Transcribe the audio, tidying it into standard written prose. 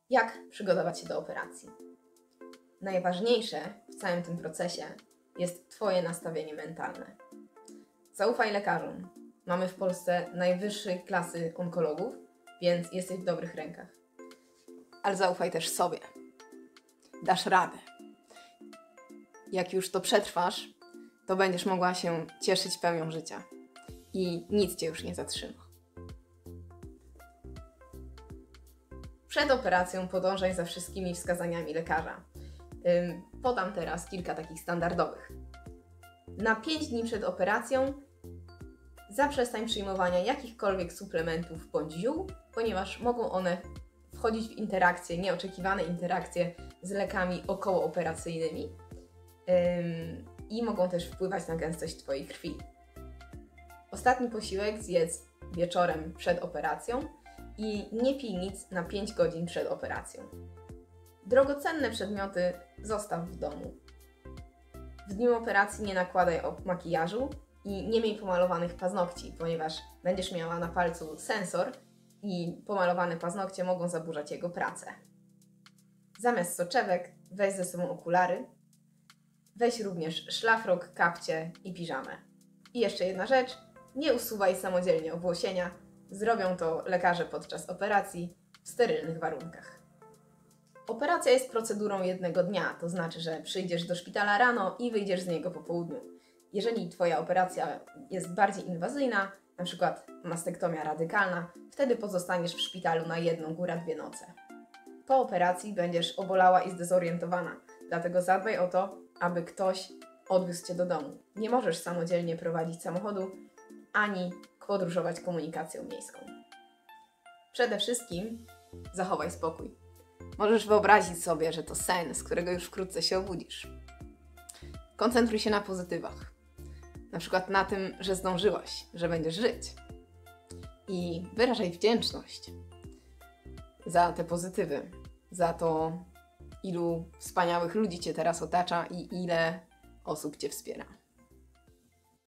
Jak przygotować się do operacji? Najważniejsze w całym tym procesie jest Twoje nastawienie mentalne. Zaufaj lekarzom. Mamy w Polsce najwyższej klasy onkologów, więc jesteś w dobrych rękach. Ale zaufaj też sobie. Dasz radę. Jak już to przetrwasz, to będziesz mogła się cieszyć pełnią życia. I nic Cię już nie zatrzyma. Przed operacją podążaj za wszystkimi wskazaniami lekarza. Podam teraz kilka takich standardowych. Na 5 dni przed operacją zaprzestań przyjmowania jakichkolwiek suplementów bądź ziół, ponieważ mogą one wchodzić w interakcje, nieoczekiwane interakcje z lekami okołooperacyjnymi i mogą też wpływać na gęstość Twojej krwi. Ostatni posiłek zjedz wieczorem przed operacją i nie pij nic na 5 godzin przed operacją. Drogocenne przedmioty zostaw w domu. W dniu operacji nie nakładaj makijażu i nie miej pomalowanych paznokci, ponieważ będziesz miała na palcu sensor i pomalowane paznokcie mogą zaburzać jego pracę. Zamiast soczewek weź ze sobą okulary. Weź również szlafrok, kapcie i piżamę. I jeszcze jedna rzecz, nie usuwaj samodzielnie owłosienia. Zrobią to lekarze podczas operacji w sterylnych warunkach. Operacja jest procedurą jednego dnia, to znaczy, że przyjdziesz do szpitala rano i wyjdziesz z niego po południu. Jeżeli Twoja operacja jest bardziej inwazyjna, na przykład mastektomia radykalna, wtedy pozostaniesz w szpitalu na 1, góra 2 noce. Po operacji będziesz obolała i zdezorientowana, dlatego zadbaj o to, aby ktoś odwiózł Cię do domu. Nie możesz samodzielnie prowadzić samochodu, ani podróżować komunikacją miejską. Przede wszystkim zachowaj spokój. Możesz wyobrazić sobie, że to sen, z którego już wkrótce się obudzisz. Koncentruj się na pozytywach. Na przykład na tym, że zdążyłaś, że będziesz żyć. I wyrażaj wdzięczność za te pozytywy, za to, ilu wspaniałych ludzi Cię teraz otacza i ile osób Cię wspiera.